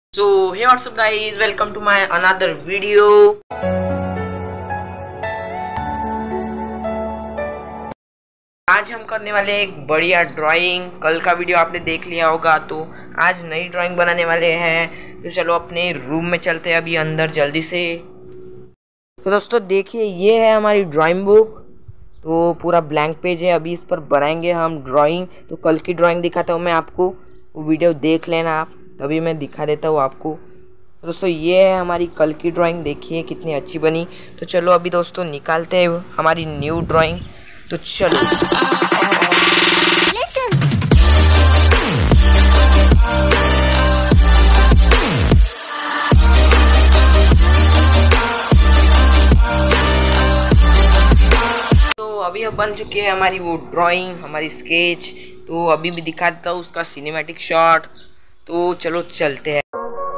So hey, what's up guys, welcome to my another video। आज हम करने वाले एक बढ़िया ड्राइंग। कल का वीडियो आपने देख लिया होगा, तो आज नई ड्राइंग बनाने वाले हैं। तो चलो अपने रूम में चलते हैं अभी अंदर जल्दी से। तो दोस्तों देखिए, ये है हमारी ड्राइंग बुक। तो पूरा ब्लैंक पेज है, अभी इस पर बनाएंगे हम ड्राइंग। तो कल की ड्राइंग दिखाता हूँ मैं आपको, वो वीडियो देख लेना आप, तभी मैं दिखा देता हूँ आपको। तो दोस्तों ये है हमारी कल की ड्राइंग, देखिए कितनी अच्छी बनी। तो चलो अभी दोस्तों निकालते हैं हमारी न्यू ड्राइंग। तो चलो तो अभी अब बन चुकी है हमारी वो ड्राइंग, हमारी स्केच। तो अभी भी दिखा देता हूँ उसका सिनेमैटिक शॉट। तो चलो चलते हैं।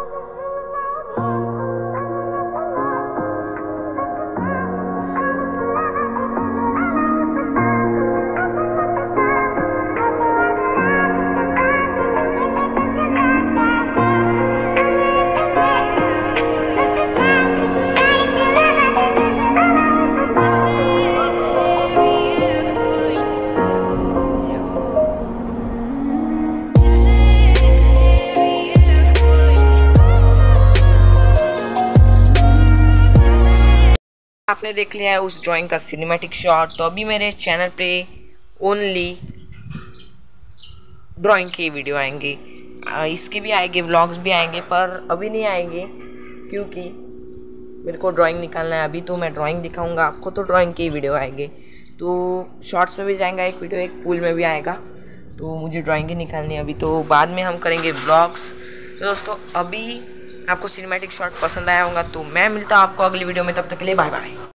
आपने देख लिया है उस ड्राइंग का सिनेमैटिक शॉट। तो अभी मेरे चैनल पे ओनली ड्राइंग की वीडियो आएंगे, इसके भी आएंगे, व्लॉग्स भी आएंगे, पर अभी नहीं आएंगे क्योंकि मेरे को ड्राइंग निकालना है। अभी तो मैं ड्राइंग दिखाऊंगा आपको, तो ड्राइंग की वीडियो आएंगे। तो शॉर्ट्स में भी जाएगा एक वीडियो, एक पूल में भी आएगा। तो मुझे ड्राइंग ही निकालनी है अभी, तो बाद में हम करेंगे व्लॉग्स। तो दोस्तों अभी आपको सिनेमैटिक शॉट पसंद आया होगा, तो मैं मिलता हूँ आपको अगली वीडियो में। तब तक के लिए बाय बाय।